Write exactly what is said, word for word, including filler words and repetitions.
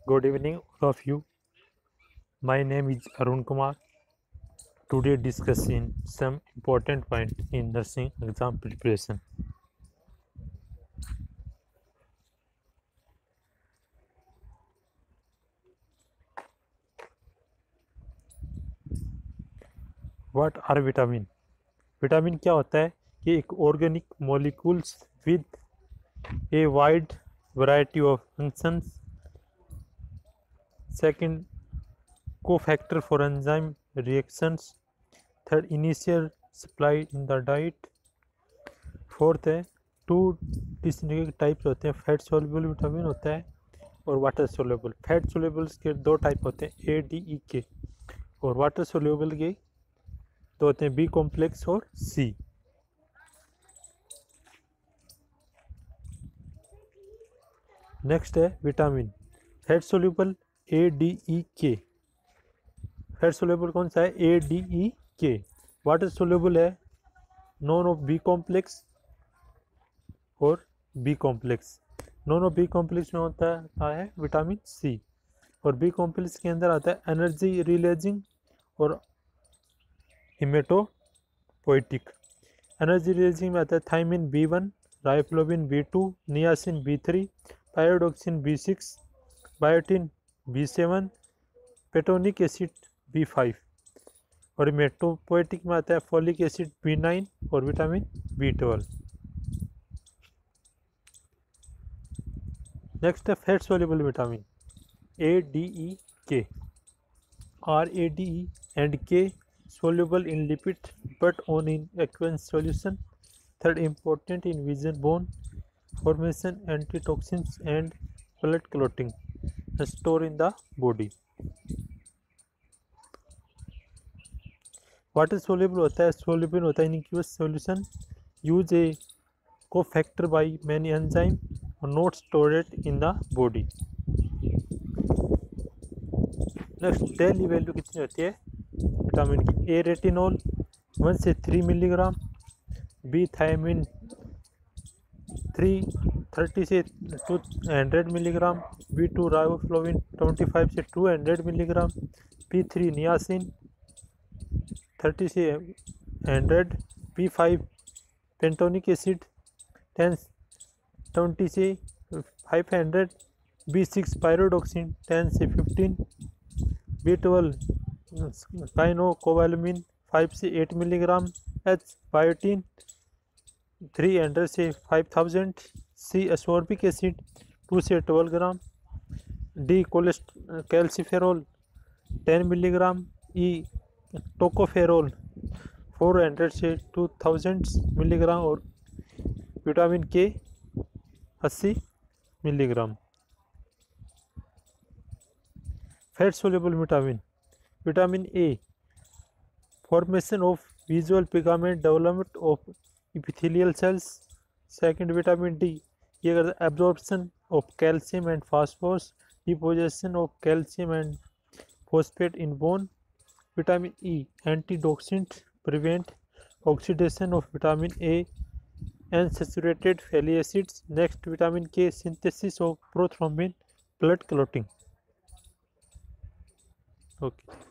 Good evening, all of you. My name is Arun Kumar. Today, discussing some important point in nursing exam preparation. What are vitamin? Vitamin क्या होता है कि एक organic molecules with a wide variety of functions. Second, cofactor for enzyme reactions. Third, initial supply in the diet. Fourth है two distinct types होते हैं, fat soluble vitamin होता है और वाटर सोल्यूबल. फैट सोल्यूबल्स के दो टाइप होते हैं, ए डी ई के, और वाटर सोल्यूबल के दो होते हैं, बी कॉम्प्लेक्स और सी. नेक्स्ट है vitamin fat soluble A D E K. Fat soluble कौन सा है? ए D E K. Water soluble है नॉन ऑफ बी कॉम्प्लेक्स और B complex. None of B complex में होता है विटामिन सी, और बी कॉम्प्लेक्स के अंदर आता है एनर्जी रिलीजिंग और हिमेटोपोइटिक. एनर्जी रिलीजिंग में आता है thiamine B one, riboflavin B two, niacin B three, pyridoxine B six, biotin B seven, pantothenic acid B five. और हिमेटोपोइटिक में आता है फोलिक एसिड बी नाइन और विटामिन बी ट्वेल्व. नेक्स्ट है fat soluble vitamin A D E K. Are A D E and K soluble in lipid but on in aqueous solution. Third, important in vision, bone formation, antitoxins and blood clotting. Store in the body. Water soluble होता है, soluble होता है in aqueous solution. Use a cofactor by many enzyme और not stored in the body. Next, daily value कितनी होती है vitamin की? A retinol one से three milligram, B thiamine three thirty से two hundred milligram, B two riboflavin twenty five से two hundred milligram, B three niacin thirty से hundred, B five pantothenic acid ten twenty से five hundred, B six pyridoxine ten से fifteen, B twelve cyanocobalamin five से eight milligram, H biotin three hundred से five thousand, C ascorbic acid two से twelve gram, D cholecalciferol ten milligram, E tocopherol four hundred से two thousand milligram और vitamin K अस्सी milligram. Fat soluble vitamin vitamin A formation of visual pigment, development of epithelial cells. Second, vitamin D ये करता है absorption of calcium and phosphorus, deposition of calcium and phosphate in bone. Vitamin E antioxidant, prevent oxidation of vitamin A and saturated fatty acids. Next, vitamin K synthesis of prothrombin, blood clotting. Okay.